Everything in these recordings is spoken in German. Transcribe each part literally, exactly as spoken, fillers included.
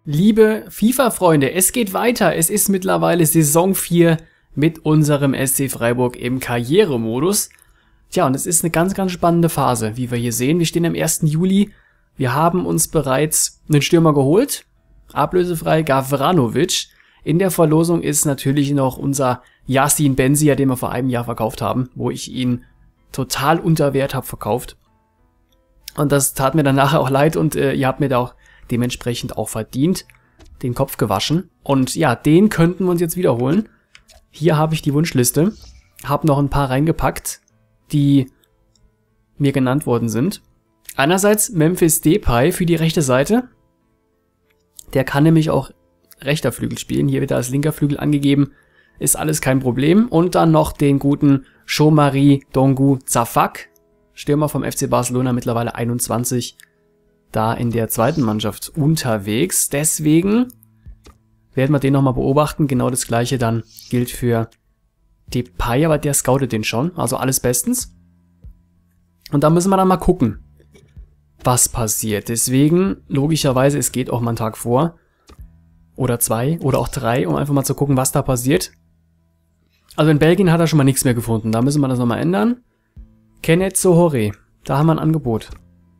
Liebe FIFA-Freunde, es geht weiter. Es ist mittlerweile Saison vier mit unserem S C Freiburg im Karrieremodus. Tja, und es ist eine ganz, ganz spannende Phase, wie wir hier sehen. Wir stehen am ersten Juli. Wir haben uns bereits einen Stürmer geholt. Ablösefrei Gavranovic. In der Verlosung ist natürlich noch unser Yasin Benzia, den wir vor einem Jahr verkauft haben, wo ich ihn total unter Wert habe verkauft. Und das tat mir dann nachher auch leid und äh, ihr habt mir da auch dementsprechend auch verdient den Kopf gewaschen. Und ja, den könnten wir uns jetzt wiederholen. Hier habe ich die Wunschliste. Habe noch ein paar reingepackt, die mir genannt worden sind. Einerseits Memphis Depay für die rechte Seite. Der kann nämlich auch rechter Flügel spielen. Hier wird er als linker Flügel angegeben. Ist alles kein Problem. Und dann noch den guten Jean-Marie Dongu Zafak. Stürmer vom F C Barcelona, mittlerweile einundzwanzig. Da in der zweiten Mannschaft unterwegs. Deswegen werden wir den nochmal beobachten. Genau das gleiche dann gilt für Depay, aber der scoutet den schon. Also alles bestens. Und da müssen wir dann mal gucken, was passiert. Deswegen, logischerweise, es geht auch mal einen Tag vor. Oder zwei oder auch drei, um einfach mal zu gucken, was da passiert. Also in Belgien hat er schon mal nichts mehr gefunden. Da müssen wir das nochmal ändern. Kenneth Sohore. Da haben wir ein Angebot.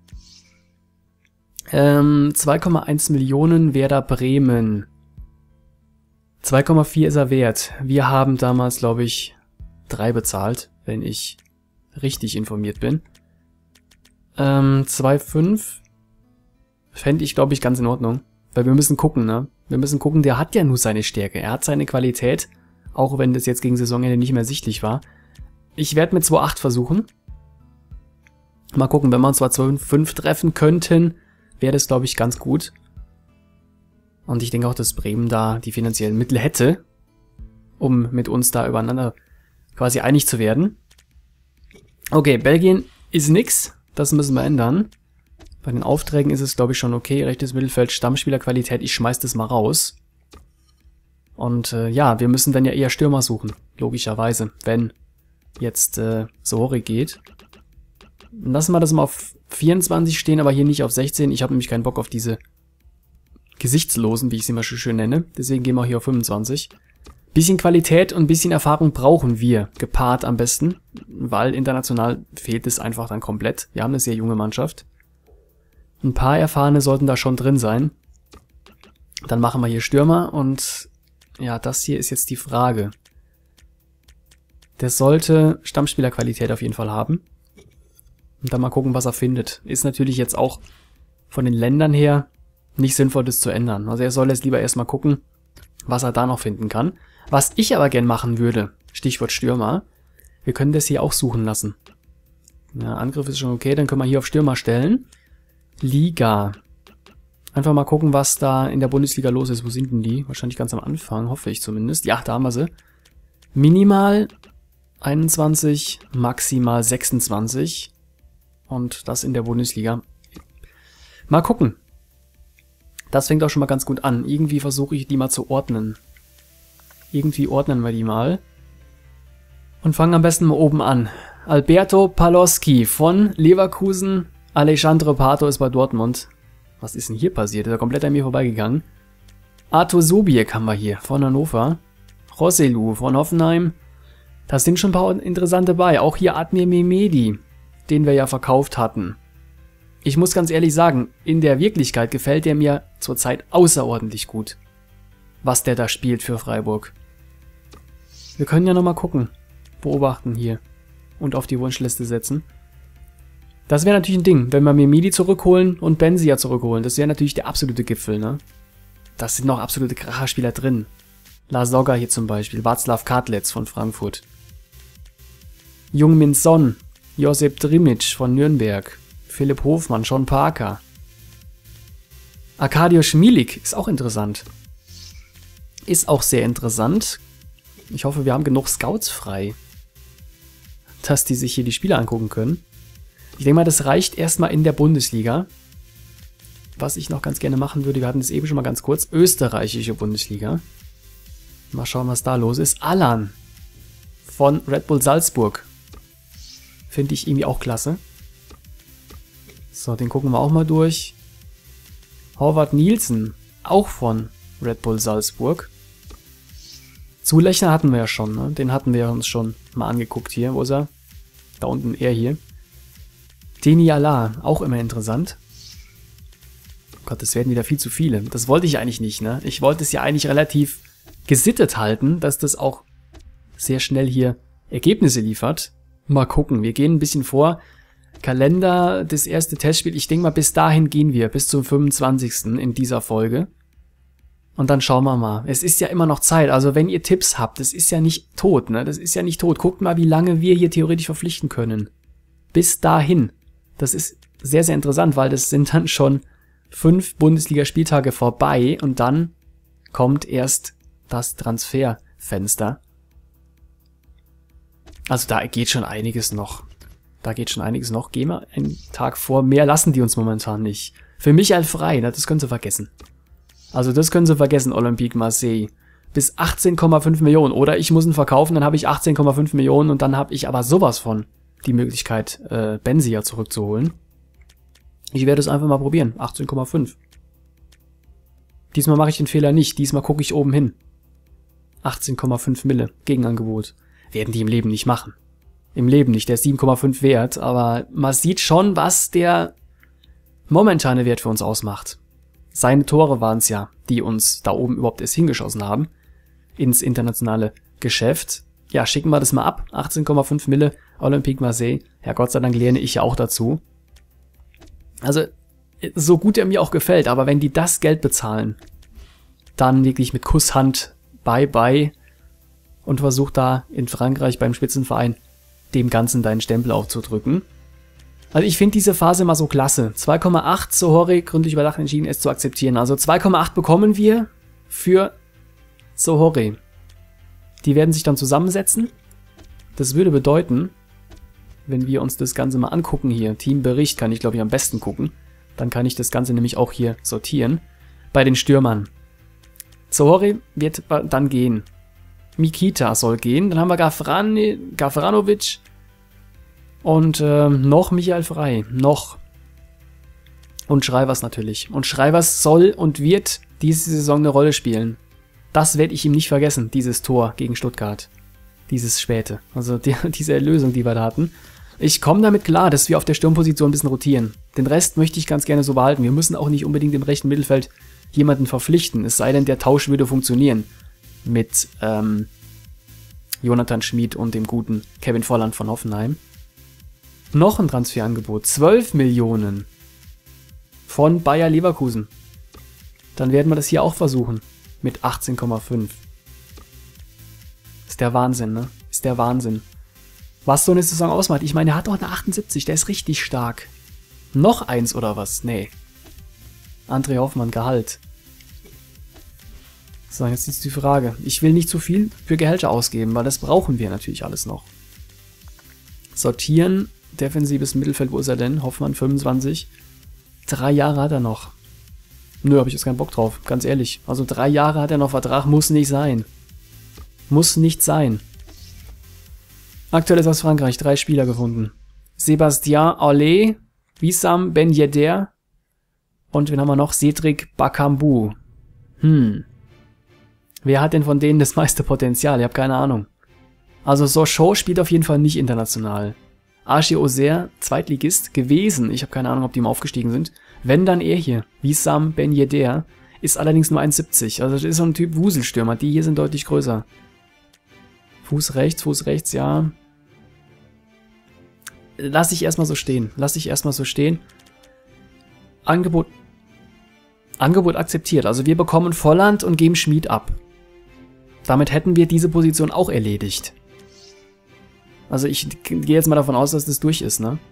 Ähm, zwei Komma eins Millionen Werder Bremen. zwei Komma vier ist er wert. Wir haben damals, glaube ich, drei bezahlt, wenn ich richtig informiert bin. Ähm, zwei Komma fünf fände ich, glaube ich, ganz in Ordnung. Weil wir müssen gucken, ne? Wir müssen gucken, der hat ja nur seine Stärke. Er hat seine Qualität, auch wenn das jetzt gegen Saisonende nicht mehr sichtlich war. Ich werde mit zwei Komma acht versuchen. Mal gucken, wenn wir uns zwar zwei Komma fünf treffen könnten, wäre das, glaube ich, ganz gut. Und ich denke auch, dass Bremen da die finanziellen Mittel hätte, um mit uns da übereinander quasi einig zu werden. Okay, Belgien ist nix. Das müssen wir ändern. Bei den Aufträgen ist es, glaube ich, schon okay. Rechtes Mittelfeld, Stammspielerqualität, ich schmeiß das mal raus. Und äh, ja, wir müssen dann ja eher Stürmer suchen. Logischerweise, wenn jetzt äh, Sohore geht. Lassen wir das mal auf vierundzwanzig stehen, aber hier nicht auf sechzehn. Ich habe nämlich keinen Bock auf diese Gesichtslosen, wie ich sie immer schön nenne. Deswegen gehen wir hier auf fünfundzwanzig. Bisschen Qualität und ein bisschen Erfahrung brauchen wir, gepaart am besten, weil international fehlt es einfach dann komplett. Wir haben eine sehr junge Mannschaft. Ein paar Erfahrene sollten da schon drin sein. Dann machen wir hier Stürmer und ja, das hier ist jetzt die Frage. Der sollte Stammspielerqualität auf jeden Fall haben. Und dann mal gucken, was er findet. Ist natürlich jetzt auch von den Ländern her nicht sinnvoll, das zu ändern. Also er soll jetzt lieber erstmal gucken, was er da noch finden kann. Was ich aber gern machen würde, Stichwort Stürmer, wir können das hier auch suchen lassen. Ja, Angriff ist schon okay, dann können wir hier auf Stürmer stellen. Liga. Einfach mal gucken, was da in der Bundesliga los ist. Wo sind denn die? Wahrscheinlich ganz am Anfang, hoffe ich zumindest. Ja, da haben wir sie. Minimal einundzwanzig, maximal sechsundzwanzig. Und das in der Bundesliga. Mal gucken. Das fängt auch schon mal ganz gut an. Irgendwie versuche ich die mal zu ordnen. Irgendwie ordnen wir die mal. Und fangen am besten mal oben an. Alberto Paloschi von Leverkusen. Alejandro Pato ist bei Dortmund. Was ist denn hier passiert? Ist er komplett an mir vorbeigegangen. Arthur Sobiek haben wir hier von Hannover. Rosselu von Hoffenheim. Da sind schon ein paar interessante bei. Auch hier Admir Mehmedi, den wir ja verkauft hatten. Ich muss ganz ehrlich sagen, in der Wirklichkeit gefällt der mir zurzeit außerordentlich gut, was der da spielt für Freiburg. Wir können ja nochmal gucken, beobachten hier und auf die Wunschliste setzen. Das wäre natürlich ein Ding, wenn wir Mehmedi zurückholen und Benzia zurückholen. Das wäre natürlich der absolute Gipfel, ne? Das sind noch absolute Kracherspieler drin. La Soga hier zum Beispiel, Václav Kadlec von Frankfurt. Jung-Min Son, Josip Drimic von Nürnberg, Philipp Hofmann, Sean Parker. Arkadiusz Milik ist auch interessant. Ist auch sehr interessant. Ich hoffe, wir haben genug Scouts frei, dass die sich hier die Spiele angucken können. Ich denke mal, das reicht erstmal in der Bundesliga. Was ich noch ganz gerne machen würde, wir hatten es eben schon mal ganz kurz, österreichische Bundesliga. Mal schauen, was da los ist. Alan von Red Bull Salzburg. Finde ich irgendwie auch klasse. So, den gucken wir auch mal durch. Horvath Nielsen, auch von Red Bull Salzburg. Zulechner hatten wir ja schon, ne? Den hatten wir uns schon mal angeguckt hier. Wo ist er? Da unten, er hier. Deni Allah, auch immer interessant. Oh Gott, das werden wieder viel zu viele. Das wollte ich eigentlich nicht, ne? Ich wollte es ja eigentlich relativ gesittet halten, dass das auch sehr schnell hier Ergebnisse liefert. Mal gucken, wir gehen ein bisschen vor. Kalender, das erste Testspiel, ich denke mal, bis dahin gehen wir, bis zum fünfundzwanzigsten in dieser Folge. Und dann schauen wir mal. Es ist ja immer noch Zeit, also wenn ihr Tipps habt, das ist ja nicht tot, ne? Das ist ja nicht tot. Guckt mal, wie lange wir hier theoretisch verpflichten können. Bis dahin. Das ist sehr, sehr interessant, weil das sind dann schon fünf Bundesligaspieltage vorbei und dann kommt erst das Transferfenster. Also da geht schon einiges noch. Da geht schon einiges noch. Gehen wir einen Tag vor. Mehr lassen die uns momentan nicht. Für Michael Frey, das können sie vergessen. Also das können sie vergessen, Olympique Marseille. Bis achtzehn Komma fünf Millionen. Oder ich muss ihn verkaufen, dann habe ich achtzehn Komma fünf Millionen und dann habe ich aber sowas von die Möglichkeit, äh, Benzia zurückzuholen. Ich werde es einfach mal probieren. achtzehn Komma fünf. Diesmal mache ich den Fehler nicht. Diesmal gucke ich oben hin. achtzehn Komma fünf Mille. Gegenangebot. Werden die im Leben nicht machen. Im Leben nicht. Der ist sieben Komma fünf wert. Aber man sieht schon, was der momentane Wert für uns ausmacht. Seine Tore waren es ja, die uns da oben überhaupt erst hingeschossen haben. Ins internationale Geschäft. Ja, schicken wir das mal ab. achtzehn Komma fünf Mille. Olympique Marseille. Ja, Gott sei Dank lerne ich ja auch dazu. Also, so gut er mir auch gefällt, aber wenn die das Geld bezahlen, dann wirklich mit Kusshand bye-bye und versucht da in Frankreich beim Spitzenverein dem Ganzen deinen Stempel aufzudrücken. Also ich finde diese Phase mal so klasse. zwei Komma acht, Sohori gründlich überdacht entschieden, es zu akzeptieren. Also zwei Komma acht bekommen wir für Sohori. Die werden sich dann zusammensetzen. Das würde bedeuten, wenn wir uns das Ganze mal angucken hier, Teambericht kann ich glaube ich am besten gucken, dann kann ich das Ganze nämlich auch hier sortieren. Bei den Stürmern. Sohori wird dann gehen. Mikita soll gehen. Dann haben wir Gafrani, Gafranovic und äh, noch Michael Frey. Noch. Und Schreivers natürlich. Und Schreivers soll und wird diese Saison eine Rolle spielen. Das werde ich ihm nicht vergessen, dieses Tor gegen Stuttgart. Dieses späte. Also die, diese Erlösung, die wir da hatten. Ich komme damit klar, dass wir auf der Sturmposition ein bisschen rotieren. Den Rest möchte ich ganz gerne so behalten. Wir müssen auch nicht unbedingt im rechten Mittelfeld jemanden verpflichten. Es sei denn, der Tausch würde funktionieren. Mit ähm, Jonathan Schmid und dem guten Kevin Volland von Hoffenheim. Noch ein Transferangebot. zwölf Millionen. Von Bayer Leverkusen. Dann werden wir das hier auch versuchen. Mit achtzehn Komma fünf. Ist der Wahnsinn, ne? Ist der Wahnsinn. Was so eine Saison ausmacht. Ich meine, er hat doch eine achtundsiebzig. Der ist richtig stark. Noch eins oder was? Nee. André Hoffmann, Gehalt. So, jetzt ist die Frage. Ich will nicht zu viel für Gehälter ausgeben, weil das brauchen wir natürlich alles noch. Sortieren. Defensives Mittelfeld, wo ist er denn? Hoffmann fünfundzwanzig. Drei Jahre hat er noch. Nö, habe ich jetzt keinen Bock drauf. Ganz ehrlich. Also drei Jahre hat er noch Vertrag. Muss nicht sein. Muss nicht sein. Aktuell ist aus Frankreich drei Spieler gefunden. Sébastien Haller, Wissam Ben Yedder und wen haben wir noch? Cedric Bakambu. Hm. Wer hat denn von denen das meiste Potenzial? Ich habe keine Ahnung. Also Sochaux spielt auf jeden Fall nicht international. Archie Auxerre, Zweitligist gewesen. Ich habe keine Ahnung, ob die mal aufgestiegen sind. Wenn, dann er hier. Wissam Ben Yedder ist allerdings nur eins siebzig. Also das ist so ein Typ Wuselstürmer. Die hier sind deutlich größer. Fuß rechts, Fuß rechts, ja. Lass ich erstmal so stehen. Lass ich erstmal so stehen. Angebot. Angebot akzeptiert. Also wir bekommen Volland und geben Schmid ab. Damit hätten wir diese Position auch erledigt. Also ich gehe jetzt mal davon aus, dass das durch ist, ne?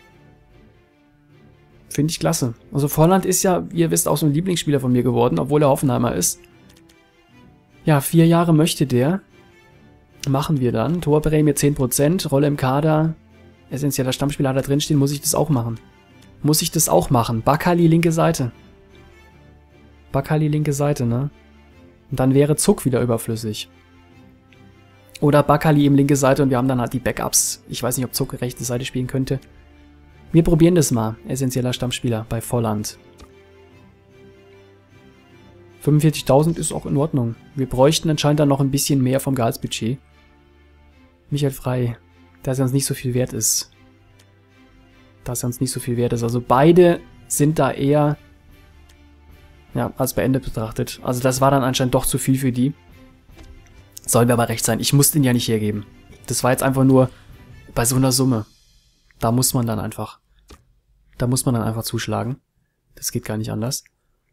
Finde ich klasse. Also Volland ist ja, wie ihr wisst, auch so ein Lieblingsspieler von mir geworden, obwohl er Hoffenheimer ist. Ja, vier Jahre möchte der. Machen wir dann. Torprämie zehn Prozent, Rolle im Kader, essentieller Stammspieler hat da drinstehen, muss ich das auch machen. Muss ich das auch machen. Bakali linke Seite. Bakali linke Seite, ne? Und dann wäre Zuck wieder überflüssig. Oder Bakali eben linke Seite und wir haben dann halt die Backups. Ich weiß nicht, ob Zuck rechte Seite spielen könnte. Wir probieren das mal. Essentieller Stammspieler bei Volland. fünfundvierzigtausend ist auch in Ordnung. Wir bräuchten anscheinend dann noch ein bisschen mehr vom Gehaltsbudget. Michael Frey, dass er uns nicht so viel wert ist. Dass er uns nicht so viel wert ist. Also beide sind da eher, ja, als beendet betrachtet. Also das war dann anscheinend doch zu viel für die. Soll mir aber recht sein. Ich muss den ja nicht hergeben. Das war jetzt einfach nur bei so einer Summe. Da muss man dann einfach, da muss man dann einfach zuschlagen. Das geht gar nicht anders.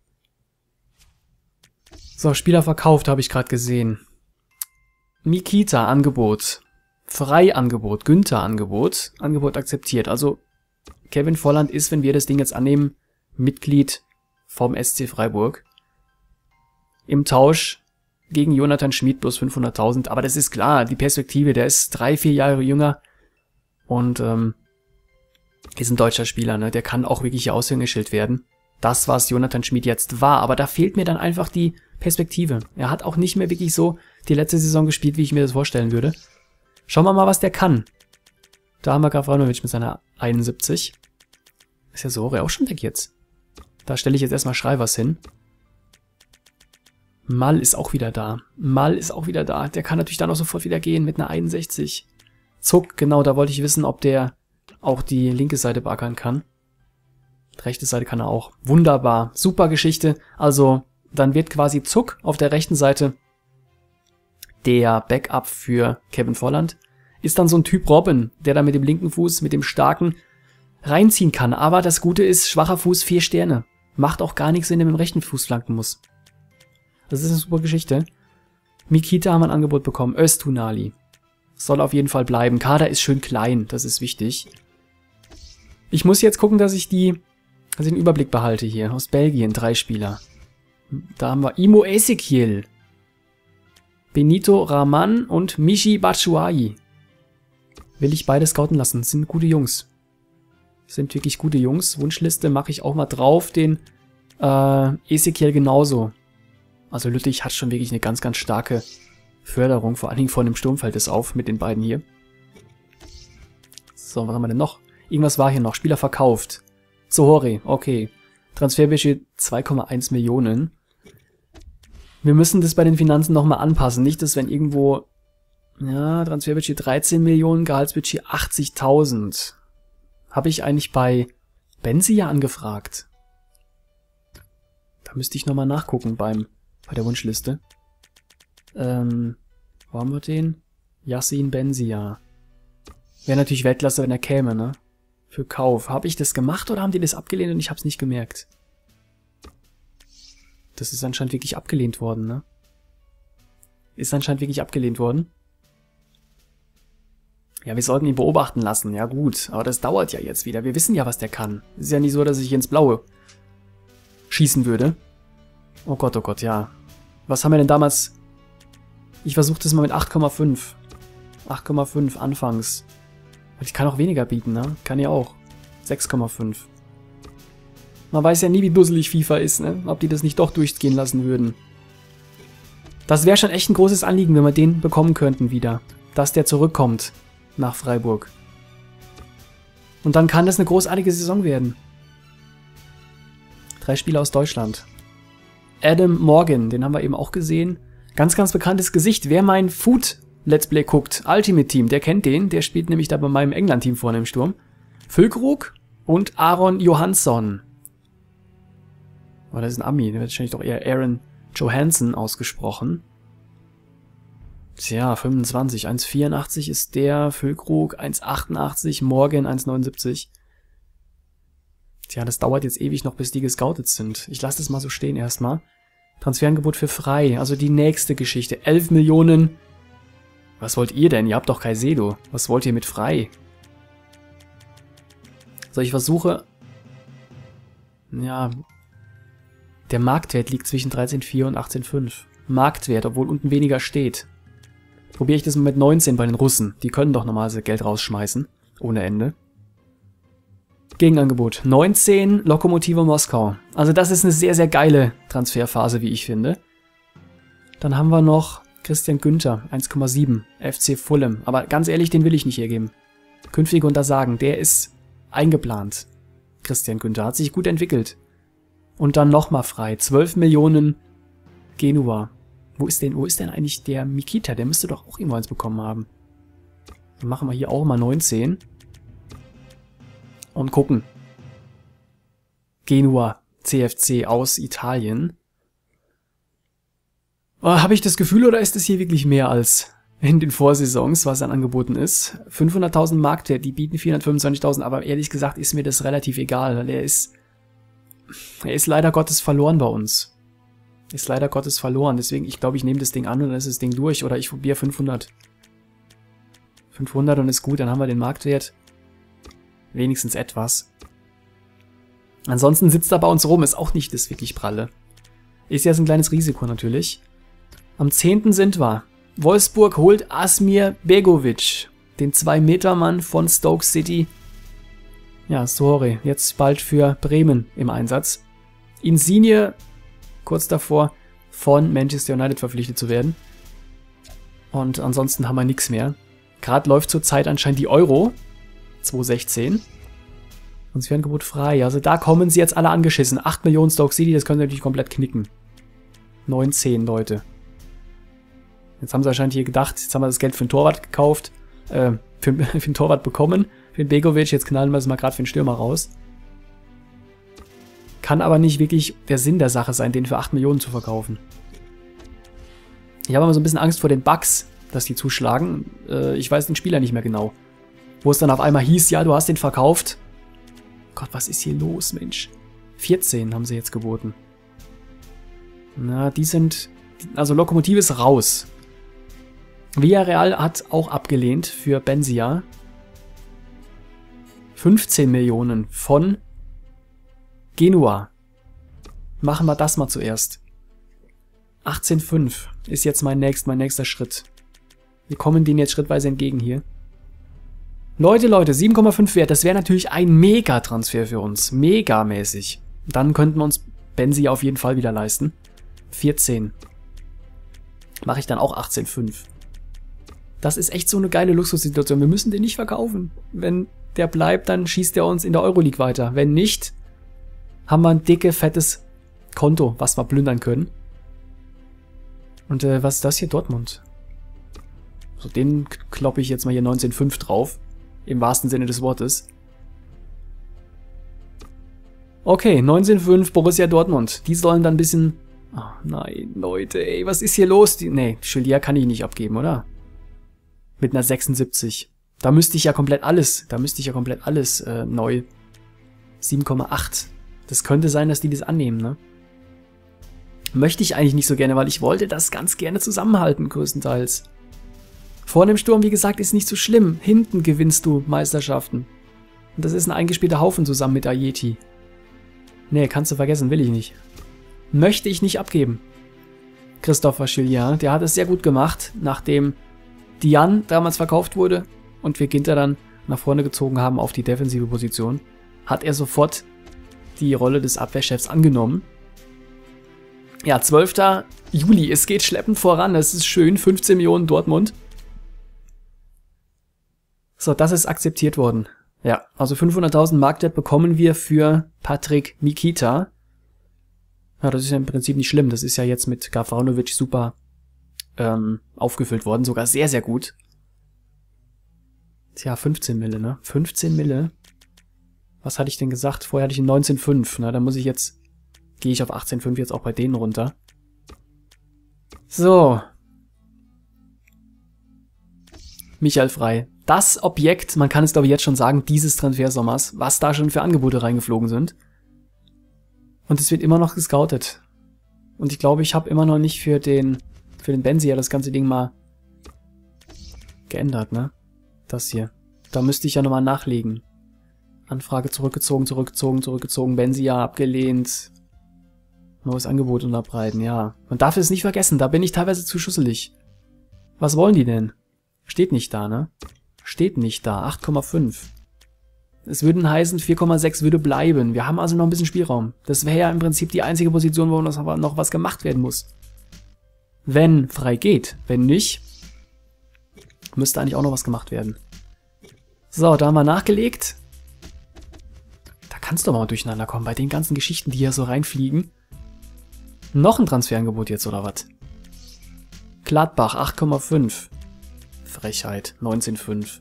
So, Spieler verkauft, habe ich gerade gesehen. Mikita, Angebot. Frei Angebot. Günther, Angebot. Angebot akzeptiert. Also, Kevin Volland ist, wenn wir das Ding jetzt annehmen, Mitglied vom S C Freiburg. Im Tausch gegen Jonathan Schmid plus fünfhunderttausend. Aber das ist klar, die Perspektive, der ist drei, vier Jahre jünger. Und, ähm, ist ein deutscher Spieler, ne? Der kann auch wirklich ihr Aushängeschild werden. Das, was Jonathan Schmid jetzt war. Aber da fehlt mir dann einfach die Perspektive. Er hat auch nicht mehr wirklich so die letzte Saison gespielt, wie ich mir das vorstellen würde. Schauen wir mal, was der kann. Da haben wir Gavranovic mit seiner einundsiebzig. Ist ja so auch schon weg jetzt. Da stelle ich jetzt erstmal Schreivers hin. Mal ist auch wieder da. Mal ist auch wieder da. Der kann natürlich dann auch sofort wieder gehen mit einer einundsechzig. Zuck, genau, da wollte ich wissen, ob der auch die linke Seite beackern kann. Die rechte Seite kann er auch. Wunderbar. Super Geschichte. Also, dann wird quasi Zuck auf der rechten Seite der Backup für Kevin Volland. Ist dann so ein Typ Robin, der da mit dem linken Fuß, mit dem starken reinziehen kann. Aber das Gute ist, schwacher Fuß, vier Sterne. Macht auch gar nichts, wenn er mit dem rechten Fuß flanken muss. Das ist eine super Geschichte. Mikita haben wir ein Angebot bekommen. Öztunali. Soll auf jeden Fall bleiben. Kader ist schön klein, das ist wichtig. Ich muss jetzt gucken, dass ich die, dass ich den Überblick behalte hier. Aus Belgien, drei Spieler. Da haben wir Imo Ezekiel, Benito Raman und Michy Batshuayi. Will ich beide scouten lassen. Das sind gute Jungs. Das sind wirklich gute Jungs. Wunschliste mache ich auch mal drauf. Den äh, Ezekiel genauso. Also Lüttich hat schon wirklich eine ganz, ganz starke Förderung. Vor allen Dingen vor dem Sturm fällt es auf mit den beiden hier. So, was haben wir denn noch? Irgendwas war hier noch. Spieler verkauft. Zohore, okay. Transferbudget zwei Komma eins Millionen. Wir müssen das bei den Finanzen nochmal anpassen. Nicht, dass wenn irgendwo, ja, Transferbudget dreizehn Millionen, Gehaltsbudget achtzigtausend. Habe ich eigentlich bei Benzia angefragt. Da müsste ich nochmal nachgucken beim, bei der Wunschliste. Ähm, wo haben wir den? Yassin Benzia. Wäre natürlich Weltklasse, wenn er käme, ne? Für Kauf. Habe ich das gemacht oder haben die das abgelehnt und ich habe es nicht gemerkt? Das ist anscheinend wirklich abgelehnt worden, ne? Ist anscheinend wirklich abgelehnt worden. Ja, wir sollten ihn beobachten lassen. Ja gut, aber das dauert ja jetzt wieder. Wir wissen ja, was der kann. Es ist ja nicht so, dass ich ins Blaue schießen würde. Oh Gott, oh Gott, ja. Was haben wir denn damals? Ich versuche das mal mit acht Komma fünf. acht Komma fünf anfangs. Ich kann auch weniger bieten, ne? Kann ja auch. sechs Komma fünf. Man weiß ja nie, wie dusselig FIFA ist, ne? Ob die das nicht doch durchgehen lassen würden. Das wäre schon echt ein großes Anliegen, wenn wir den bekommen könnten wieder. Dass der zurückkommt nach Freiburg. Und dann kann das eine großartige Saison werden. Drei Spieler aus Deutschland. Adam Morgan, den haben wir eben auch gesehen. Ganz, ganz bekanntes Gesicht. Wer mein Food Let's Play guckt, Ultimate Team, der kennt den. Der spielt nämlich da bei meinem England-Team vorne im Sturm. Füllkrug und Aaron Johansson. Oh, das ist ein Ami. Der wird wahrscheinlich doch eher Aaron Johansson ausgesprochen. Tja, fünfundzwanzig. eins Komma vierundachtzig ist der. Füllkrug eins Komma achtundachtzig. Morgan eins Komma neunundsiebzig. Tja, das dauert jetzt ewig noch, bis die gescoutet sind. Ich lasse das mal so stehen erstmal. Transferangebot für Frei. Also die nächste Geschichte. elf Millionen. Was wollt ihr denn? Ihr habt doch Caicedo. Was wollt ihr mit Frei? So, ich versuche... Ja... Der Marktwert liegt zwischen dreizehn Komma vier und achtzehn Komma fünf. Marktwert, obwohl unten weniger steht. Probiere ich das mal mit neunzehn bei den Russen. Die können doch normalerweise Geld rausschmeißen. Ohne Ende. Gegenangebot. neunzehn, Lokomotive Moskau. Also das ist eine sehr, sehr geile Transferphase, wie ich finde. Dann haben wir noch Christian Günther, eins Komma sieben, F C Fulham. Aber ganz ehrlich, den will ich nicht hergeben. Künftige Untersagen, der ist eingeplant. Christian Günther hat sich gut entwickelt. Und dann nochmal Frei. zwölf Millionen Genua. Wo ist denn, wo ist denn eigentlich der Mikita? Der müsste doch auch irgendwo eins bekommen haben. Dann machen wir hier auch mal neunzehn. Und gucken. Genua, C F C aus Italien. Oh, habe ich das Gefühl, oder ist es hier wirklich mehr als in den Vorsaisons, was an angeboten ist? fünfhunderttausend Marktwert, die bieten vierhundertfünfundzwanzigtausend, aber ehrlich gesagt ist mir das relativ egal. Er ist, er ist leider Gottes verloren bei uns. Ist leider Gottes verloren, deswegen, ich glaube, ich nehme das Ding an und dann ist das Ding durch, oder ich probiere fünfhundert. fünfhundert und ist gut, dann haben wir den Marktwert. Wenigstens etwas. Ansonsten sitzt er bei uns rum, ist auch nicht das wirklich pralle. Ist jetzt ein kleines Risiko natürlich. Am zehnten sind wir. Wolfsburg holt Asmir Begovic, den zwei Meter Mann von Stoke City. Ja, sorry, jetzt bald für Bremen im Einsatz. Insigne, kurz davor, von Manchester United verpflichtet zu werden. Und ansonsten haben wir nichts mehr. Gerade läuft zurzeit anscheinend die Euro. zwei sechzehn. Transferangebot frei. Also da kommen sie jetzt alle angeschissen. acht Millionen Stoke City, das können sie natürlich komplett knicken. neunzehn Leute. Jetzt haben sie wahrscheinlich hier gedacht, jetzt haben wir das Geld für den Torwart gekauft, äh, für, für den Torwart bekommen, für den Begovic, jetzt knallen wir es mal gerade für den Stürmer raus. Kann aber nicht wirklich der Sinn der Sache sein, den für acht Millionen zu verkaufen. Ich habe aber so ein bisschen Angst vor den Bugs, dass die zuschlagen. Äh, ich weiß den Spieler nicht mehr genau. Wo es dann auf einmal hieß, ja, du hast den verkauft. Gott, was ist hier los, Mensch? vierzehn haben sie jetzt geboten. Na, die sind... Also Lokomotive ist raus. Villarreal hat auch abgelehnt für Benzia. fünfzehn Millionen von Genua. Machen wir das mal zuerst. achtzehn Komma fünf ist jetzt mein, nächst, mein nächster Schritt. Wir kommen denen jetzt schrittweise entgegen hier. Leute, Leute, sieben Komma fünf wert, das wäre natürlich ein Mega-Transfer für uns. Megamäßig. Dann könnten wir uns Benzia auf jeden Fall wieder leisten. vierzehn. Mache ich dann auch achtzehn Komma fünf. Das ist echt so eine geile Luxussituation. Wir müssen den nicht verkaufen. Wenn der bleibt, dann schießt er uns in der Euroleague weiter. Wenn nicht, haben wir ein dicke, fettes Konto, was wir plündern können. Und äh, was ist das hier? Dortmund. So, den kloppe ich jetzt mal hier neunzehn Komma fünf drauf. Im wahrsten Sinne des Wortes. Okay, neunzehn Komma fünf Borussia Dortmund. Die sollen dann ein bisschen... Oh nein, Leute, ey, was ist hier los? Die, nee, Chilier kann ich nicht abgeben, oder? Mit einer sechsundsiebzig. Da müsste ich ja komplett alles, da müsste ich ja komplett alles äh, neu. sieben Komma acht. Das könnte sein, dass die das annehmen, ne? Möchte ich eigentlich nicht so gerne, weil ich wollte das ganz gerne zusammenhalten, größtenteils. Vorne im Sturm, wie gesagt, ist nicht so schlimm. Hinten gewinnst du Meisterschaften. Und das ist ein eingespielter Haufen zusammen mit Ayeti. Nee, kannst du vergessen, will ich nicht. Möchte ich nicht abgeben. Christopher Chilier, der hat es sehr gut gemacht, nachdem Dian damals verkauft wurde und wir Ginter dann nach vorne gezogen haben auf die defensive Position, hat er sofort die Rolle des Abwehrchefs angenommen. Ja, zwölfter Juli, es geht schleppend voran, das ist schön, fünfzehn Millionen Dortmund. So, das ist akzeptiert worden. Ja, also fünfhunderttausend Marktwert bekommen wir für Patrick Mikita. Ja, das ist ja im Prinzip nicht schlimm. Das ist ja jetzt mit Gavronovic super ähm, aufgefüllt worden. Sogar sehr, sehr gut. Tja, fünfzehn Mille, ne? fünfzehn Mille. Was hatte ich denn gesagt? Vorher hatte ich einen neunzehn Komma fünf. Na, dann muss ich jetzt... Gehe ich auf achtzehn Komma fünf jetzt auch bei denen runter. So. Michael Frey. Das Objekt, man kann es glaube ich jetzt schon sagen, dieses Transfersommers, was da schon für Angebote reingeflogen sind. Und es wird immer noch gescoutet. Und ich glaube, ich habe immer noch nicht für den für den Benzia das ganze Ding mal geändert, ne? Das hier. Da müsste ich ja nochmal nachlegen. Anfrage zurückgezogen, zurückgezogen, zurückgezogen, Benzia abgelehnt. Neues Angebot unterbreiten, ja. Man darf es nicht vergessen, da bin ich teilweise zu schusselig. Was wollen die denn? Steht nicht da, ne? Steht nicht da. acht Komma fünf. Es würden heißen, vier Komma sechs würde bleiben. Wir haben also noch ein bisschen Spielraum. Das wäre ja im Prinzip die einzige Position, wo noch was gemacht werden muss. Wenn frei geht. Wenn nicht, müsste eigentlich auch noch was gemacht werden. So, da haben wir nachgelegt. Da kannst du doch mal durcheinander kommen bei den ganzen Geschichten, die hier so reinfliegen. Noch ein Transferangebot jetzt, oder was? Gladbach, acht Komma fünf. Frechheit, neunzehn Komma fünf.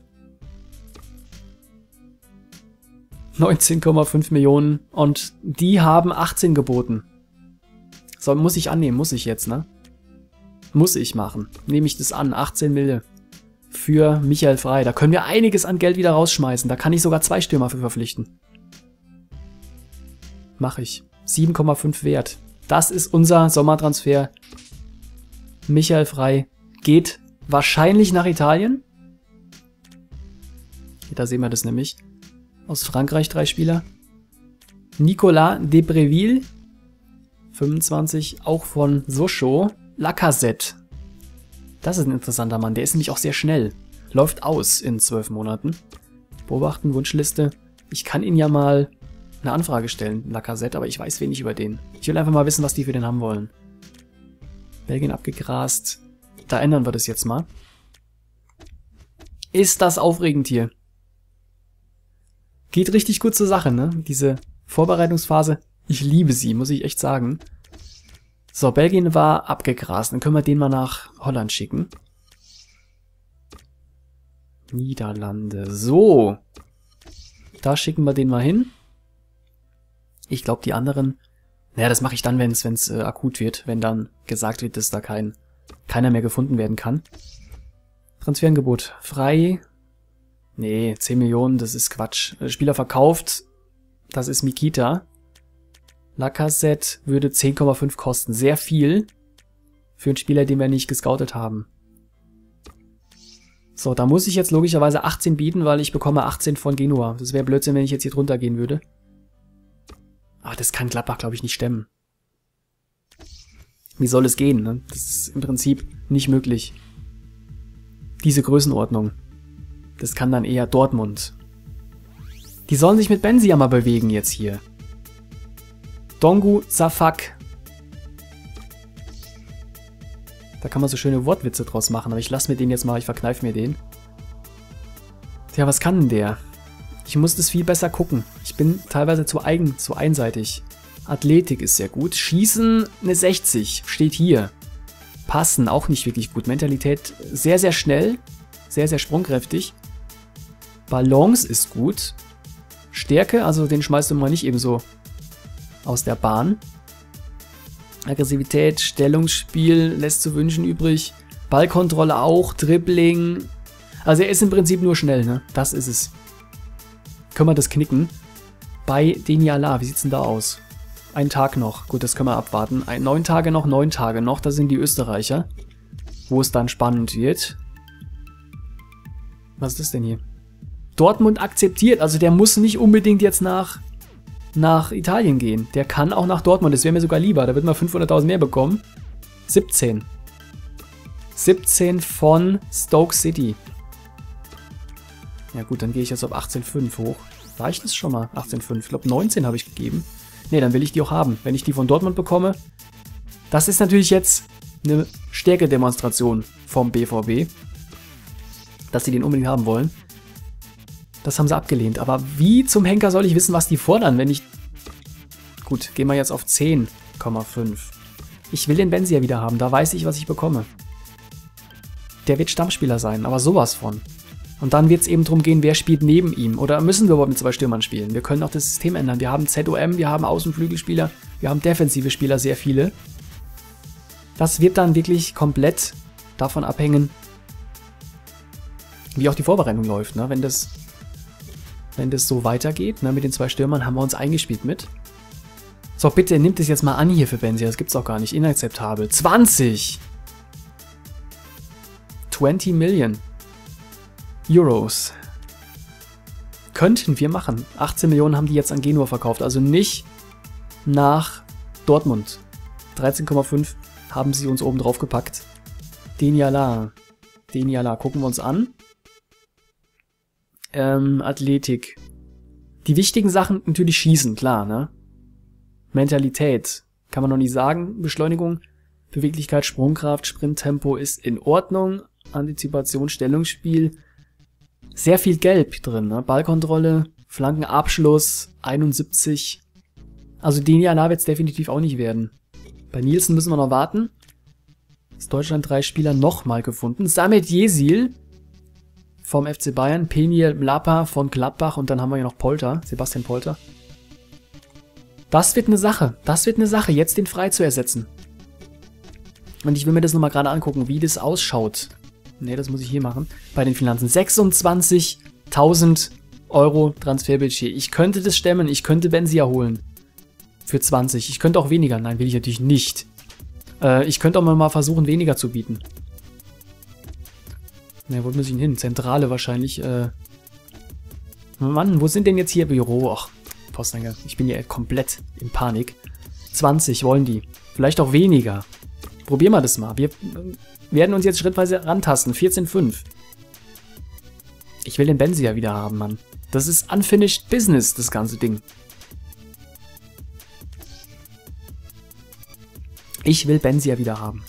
neunzehn Komma fünf Millionen und die haben achtzehn geboten. So, muss ich annehmen, muss ich jetzt, ne? Muss ich machen. Nehme ich das an, achtzehn Mille für Michael Frey. Da können wir einiges an Geld wieder rausschmeißen. Da kann ich sogar zwei Stürmer für verpflichten. Mache ich. sieben Komma fünf wert. Das ist unser Sommertransfer. Michael Frey geht wahrscheinlich nach Italien. Da sehen wir das nämlich. Aus Frankreich drei Spieler. Nicolas Debreville, fünfundzwanzig, auch von Sochaux. Lacazette. Das ist ein interessanter Mann. Der ist nämlich auch sehr schnell. Läuft aus in zwölf Monaten. Beobachten, Wunschliste. Ich kann ihn ja mal eine Anfrage stellen, Lacazette, aber ich weiß wenig über den. Ich will einfach mal wissen, was die für den haben wollen. Belgien abgegrast. Da ändern wir das jetzt mal. Ist das aufregend hier. Geht richtig gut zur Sache, ne? Diese Vorbereitungsphase. Ich liebe sie, muss ich echt sagen. So, Belgien war abgegrast. Dann können wir den mal nach Holland schicken. Niederlande. So. Da schicken wir den mal hin. Ich glaube, die anderen... Naja, das mache ich dann, wenn es wenn's, äh, akut wird. Wenn dann gesagt wird, dass da kein keiner mehr gefunden werden kann. Transferangebot. Frei. Nee, zehn Millionen, das ist Quatsch. Spieler verkauft. Das ist Mikita. Lacazette würde zehn Komma fünf kosten. Sehr viel für einen Spieler, den wir nicht gescoutet haben. So, da muss ich jetzt logischerweise achtzehn bieten, weil ich bekomme achtzehn von Genua. Das wäre Blödsinn, wenn ich jetzt hier drunter gehen würde. Aber das kann Gladbach, glaube ich, nicht stemmen. Wie soll es gehen, ne? Das ist im Prinzip nicht möglich. Diese Größenordnung. Das kann dann eher Dortmund. Die sollen sich mit Benzia mal bewegen jetzt hier. Dongu Safak. Da kann man so schöne Wortwitze draus machen, aber ich lasse mir den jetzt mal, ich verkneife mir den. Tja, was kann denn der? Ich muss das viel besser gucken. Ich bin teilweise zu eigen, zu einseitig. Athletik ist sehr gut. Schießen eine sechzig, steht hier. Passen auch nicht wirklich gut. Mentalität sehr, sehr schnell. Sehr, sehr sprungkräftig. Balance ist gut. Stärke, also den schmeißt du mal nicht eben so aus der Bahn. Aggressivität, Stellungsspiel lässt zu wünschen übrig. Ballkontrolle auch, Dribbling. Also er ist im Prinzip nur schnell, ne? Das ist es. Können wir das knicken? Bei Deniala, wie sieht's denn da aus? Ein Tag noch. Gut, das können wir abwarten. Ein, neun Tage noch, neun Tage noch. Das sind die Österreicher. Wo es dann spannend wird. Was ist das denn hier? Dortmund akzeptiert. Also der muss nicht unbedingt jetzt nach, nach Italien gehen. Der kann auch nach Dortmund. Das wäre mir sogar lieber. Da wird man fünfhunderttausend mehr bekommen. siebzehn. siebzehn von Stoke City. Ja gut, dann gehe ich jetzt auf achtzehn Komma fünf hoch. War ich das schon mal? achtzehn Komma fünf. Ich glaube neunzehn habe ich gegeben. Ne, dann will ich die auch haben. Wenn ich die von Dortmund bekomme. Das ist natürlich jetzt eine Stärkedemonstration vom B V B. Dass sie den unbedingt haben wollen. Das haben sie abgelehnt. Aber wie zum Henker soll ich wissen, was die fordern, wenn ich... Gut, gehen wir jetzt auf zehn Komma fünf. Ich will den Benzia wieder haben. Da weiß ich, was ich bekomme. Der wird Stammspieler sein, aber sowas von. Und dann wird es eben darum gehen, wer spielt neben ihm. Oder müssen wir überhaupt mit zwei Stürmern spielen? Wir können auch das System ändern. Wir haben Z O M, wir haben Außenflügelspieler, wir haben defensive Spieler, sehr viele. Das wird dann wirklich komplett davon abhängen, wie auch die Vorbereitung läuft. Ne? Wenn das, wenn das so weitergeht, ne? Mit den zwei Stürmern haben wir uns eingespielt mit. So, bitte nimmt es jetzt mal an hier für Benzia. Das gibt's auch gar nicht. Inakzeptabel. zwanzig! zwanzig Millionen Euros. Könnten wir machen. achtzehn Millionen haben die jetzt an Genua verkauft. Also nicht nach Dortmund. dreizehn Komma fünf haben sie uns oben drauf gepackt. Deniala. Deniala. Gucken wir uns an. Ähm, Athletik. Die wichtigen Sachen natürlich schießen, klar, ne? Mentalität. Kann man noch nicht sagen. Beschleunigung, Beweglichkeit, Sprungkraft, Sprinttempo ist in Ordnung. Antizipation, Stellungsspiel. Sehr viel Gelb drin, ne? Ballkontrolle, Flankenabschluss, einundsiebzig. Also Deniala wird es definitiv auch nicht werden. Bei Nielsen müssen wir noch warten. Aus Deutschland drei Spieler nochmal gefunden. Samet Jesil vom F C Bayern, Peniel Mlapa von Gladbach und dann haben wir hier noch Polter, Sebastian Polter. Das wird eine Sache, das wird eine Sache, jetzt den frei zu ersetzen. Und ich will mir das nochmal gerade angucken, wie das ausschaut. Ne, das muss ich hier machen. Bei den Finanzen. sechsundzwanzigtausend Euro Transferbudget. Ich könnte das stemmen, ich könnte Benzia holen. Für zwanzig. Ich könnte auch weniger. Nein, will ich natürlich nicht. Äh, ich könnte auch mal versuchen, weniger zu bieten. Ne, wo muss ich denn hin? Zentrale wahrscheinlich. Äh Mann, wo sind denn jetzt hier Büro? Ach, Posteingang. Ich bin hier komplett in Panik. zwanzig wollen die. Vielleicht auch weniger. Probieren wir das mal. Wir werden uns jetzt schrittweise rantasten. vierzehn Komma fünf. Ich will den Benzia wieder haben, Mann. Das ist unfinished business, das ganze Ding. Ich will Benzia wieder haben.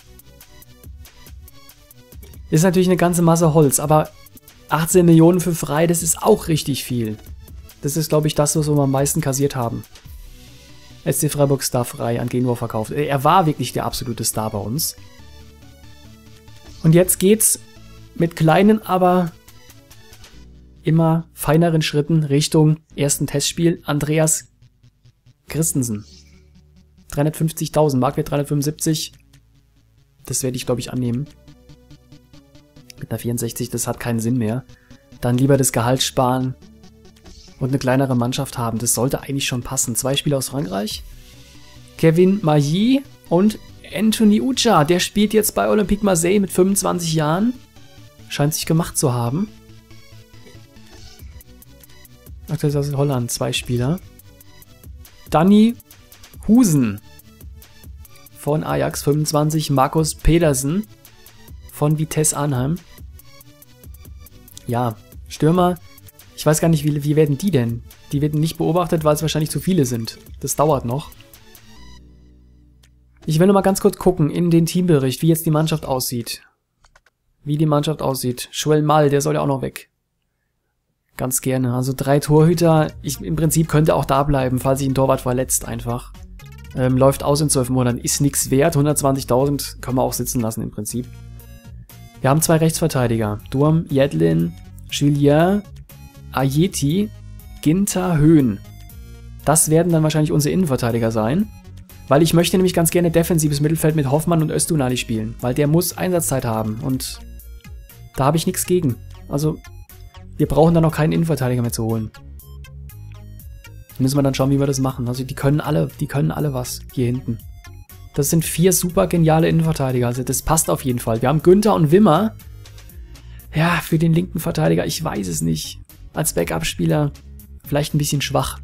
Ist natürlich eine ganze Masse Holz, aber achtzehn Millionen für frei, das ist auch richtig viel. Das ist, glaube ich, das, was wir am meisten kassiert haben. S C Freiburg Star frei an Genua verkauft. Er war wirklich der absolute Star bei uns. Und jetzt geht's mit kleinen, aber immer feineren Schritten Richtung ersten Testspiel. Andreas Christensen. dreihundertfünfzigtausend, Marktwert dreihundertfünfundsiebzig. Das werde ich, glaube ich, annehmen. Mit einer vierundsechzig, das hat keinen Sinn mehr. Dann lieber das Gehalt sparen und eine kleinere Mannschaft haben. Das sollte eigentlich schon passen. Zwei Spieler aus Frankreich. Kevin Mailly und Anthony Ucha. Der spielt jetzt bei Olympique Marseille mit fünfundzwanzig Jahren. Scheint sich gemacht zu haben. Aktuell ist das in Holland. Zwei Spieler. Danny Husen von Ajax fünfundzwanzig. Markus Pedersen von Vitesse Arnhem. Ja, Stürmer. Ich weiß gar nicht, wie, wie werden die denn? Die werden nicht beobachtet, weil es wahrscheinlich zu viele sind. Das dauert noch. Ich will noch mal ganz kurz gucken in den Teambericht, wie jetzt die Mannschaft aussieht. Wie die Mannschaft aussieht. Joel Mal, der soll ja auch noch weg. Ganz gerne. Also drei Torhüter. Ich im Prinzip könnte auch da bleiben, falls sich ein Torwart verletzt einfach. Ähm, läuft aus in zwölf Monaten. Ist nichts wert. hundertzwanzigtausend können wir auch sitzen lassen im Prinzip. Wir haben zwei Rechtsverteidiger. Durm, Jedlin, Julien, Ayeti, Ginter, Höhn. Das werden dann wahrscheinlich unsere Innenverteidiger sein. Weil ich möchte nämlich ganz gerne defensives Mittelfeld mit Hoffmann und Öztunali spielen. Weil der muss Einsatzzeit haben. Und da habe ich nichts gegen. Also, wir brauchen dann noch keinen Innenverteidiger mehr zu holen. Müssen wir dann schauen, wie wir das machen. Also die können alle, die können alle was hier hinten. Das sind vier super geniale Innenverteidiger. Also das passt auf jeden Fall. Wir haben Günther und Wimmer. Ja, für den linken Verteidiger, ich weiß es nicht. Als Backup-Spieler vielleicht ein bisschen schwach.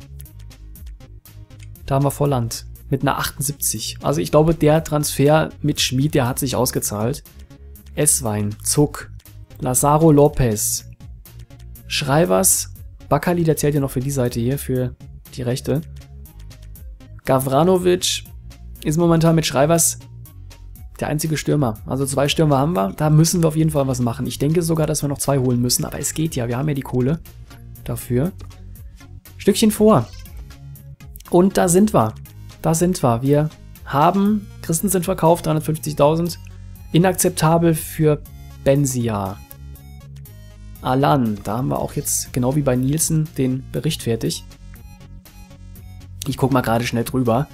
Da haben wir Volland mit einer achtundsiebzig. Also ich glaube, der Transfer mit Schmid, der hat sich ausgezahlt. Esswein, Zuck, Lazaro Lopez, Schreivers, Bakali, der zählt ja noch für die Seite hier, für die rechte. Gavranovic ist momentan mit Schreivers der einzige Stürmer. Also zwei Stürmer haben wir, da müssen wir auf jeden Fall was machen. Ich denke sogar, dass wir noch zwei holen müssen, aber es geht ja, wir haben ja die Kohle dafür. Stückchen vor. Und da sind wir. Da sind wir. Wir haben Christensen verkauft, dreihundertfünfzigtausend. Inakzeptabel für Benzia. Alan, da haben wir auch jetzt, genau wie bei Nielsen, den Bericht fertig. Ich gucke mal gerade schnell drüber.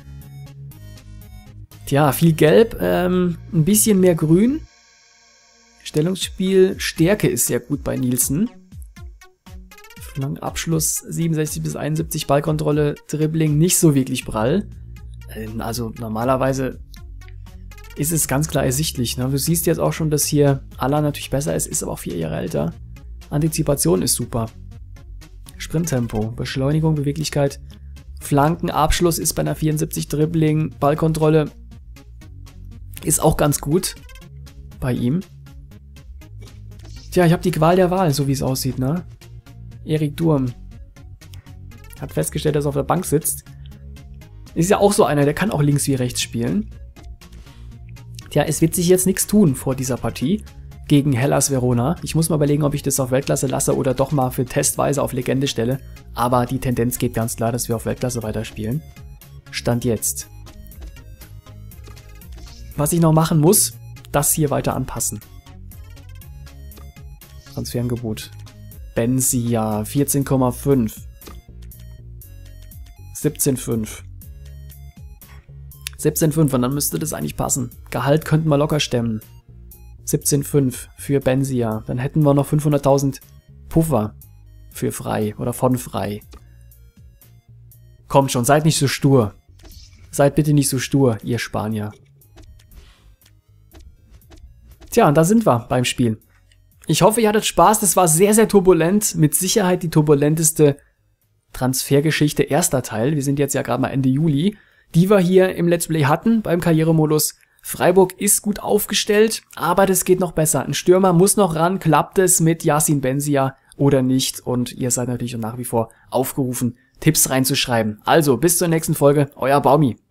Tja, viel Gelb, ähm, ein bisschen mehr Grün. Stellungsspiel, Stärke ist sehr gut bei Nielsen. Abschluss siebenundsechzig bis einundsiebzig, Ballkontrolle, Dribbling nicht so wirklich prall. Also normalerweise ist es ganz klar ersichtlich. Ne? Du siehst jetzt auch schon, dass hier Alan natürlich besser ist, ist aber auch vier Jahre älter. Antizipation ist super. Sprinttempo, Beschleunigung, Beweglichkeit, Flanken, Abschluss ist bei einer vierundsiebzig, Dribbling, Ballkontrolle ist auch ganz gut bei ihm. Tja, ich habe die Qual der Wahl, so wie es aussieht, ne? Erik Durm hat festgestellt, dass er auf der Bank sitzt. Ist ja auch so einer, der kann auch links wie rechts spielen. Tja, es wird sich jetzt nichts tun vor dieser Partie gegen Hellas Verona. Ich muss mal überlegen, ob ich das auf Weltklasse lasse oder doch mal für testweise auf Legende stelle. Aber die Tendenz geht ganz klar, dass wir auf Weltklasse weiterspielen. Stand jetzt. Was ich noch machen muss, das hier weiter anpassen. Transferangebot. Benzia, vierzehn Komma fünf. siebzehn Komma fünf. siebzehn Komma fünf und dann müsste das eigentlich passen. Gehalt könnten wir locker stemmen. siebzehn Komma fünf für Benzia. Dann hätten wir noch fünfhunderttausend Puffer für frei oder von frei. Kommt schon, seid nicht so stur. Seid bitte nicht so stur, ihr Spanier. Tja, und da sind wir beim Spiel. Ich hoffe, ihr hattet Spaß. Das war sehr, sehr turbulent. Mit Sicherheit die turbulenteste Transfergeschichte erster Teil. Wir sind jetzt ja gerade mal Ende Juli. Die wir hier im Let's Play hatten beim Karrieremodus. Freiburg ist gut aufgestellt, aber das geht noch besser. Ein Stürmer muss noch ran. Klappt es mit Yacine Benzia oder nicht? Und ihr seid natürlich nach wie vor aufgerufen, Tipps reinzuschreiben. Also, bis zur nächsten Folge. Euer Baumi.